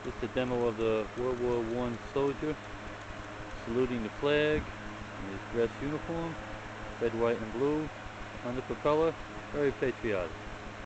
Just a demo of the World War I soldier saluting the flag in his dress uniform, red, white, and blue, on the propeller, very patriotic.